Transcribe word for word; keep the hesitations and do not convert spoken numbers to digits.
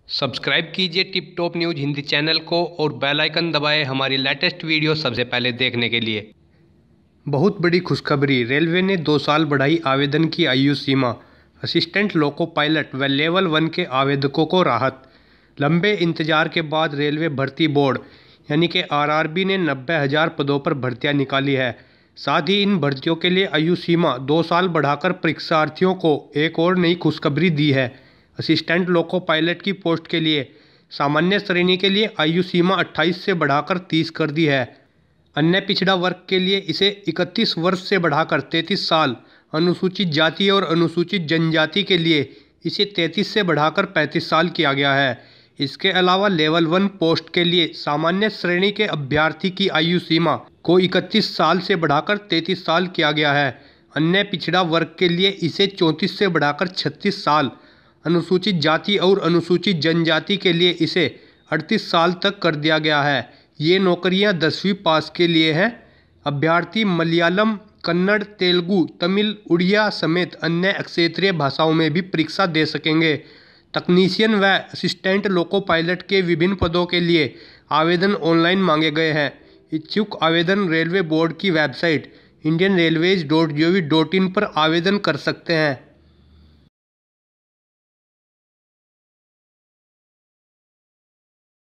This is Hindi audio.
सब्सक्राइब कीजिए tip top news Hindi channel को और बेल आइकन दबाएं हमारी लेटेस्ट वीडियो सबसे पहले देखने के लिए। बहुत बड़ी खुशखबरी, रेलवे ने दो साल बढ़ाई आवेदन की आयु सीमा। असिस्टेंट लोको पायलट व लेवल वन के आवेदकों को राहत। लंबे इंतजार के बाद रेलवे भर्ती बोर्ड यानी कि आरआरबी ने नब्बे हज़ार पदों पर भर्तियां निकाली है। साथ ही इन भर्तियों के लिए आयु सीमा दो साल बढ़ाकर परीक्षार्थियों को एक और नई खुशखबरी दी है। असिस्टेंट लोको पायलट की पोस्ट के लिए सामान्य श्रेणी के लिए आयु सीमा अट्ठाईस से बढ़ाकर तीस कर दी है। अन्य पिछड़ा वर्ग के लिए इसे इकतीस वर्ष से बढ़ाकर तैंतीस साल, अनुसूचित जाति और अनुसूचित जनजाति के लिए इसे तैंतीस से बढ़ाकर पैंतीस साल किया गया है। इसके अलावा लेवल वन पोस्ट के लिए सामान्य श्रेणी के अभ्यर्थी की आयु सीमा को इकतीस साल से बढ़ाकर तैंतीस साल किया गया है। अन्य पिछड़ा वर्ग के लिए इसे चौंतीस से बढ़ाकर छत्तीस साल, अनुसूचित जाति और अनुसूचित जनजाति के लिए इसे अड़तीस साल तक कर दिया गया है। ये नौकरियां दसवीं पास के लिए हैं। अभ्यर्थी मलयालम, कन्नड़, तेलुगु, तमिल, उड़िया समेत अन्य क्षेत्रीय भाषाओं में भी परीक्षा दे सकेंगे। तकनीशियन व असिस्टेंट लोको पायलट के विभिन्न पदों के लिए आवेदन ऑनलाइन मांगे गए हैं। इच्छुक आवेदन रेलवे बोर्ड की website Indian railways dot g o v dot in पर आवेदन कर सकते हैं।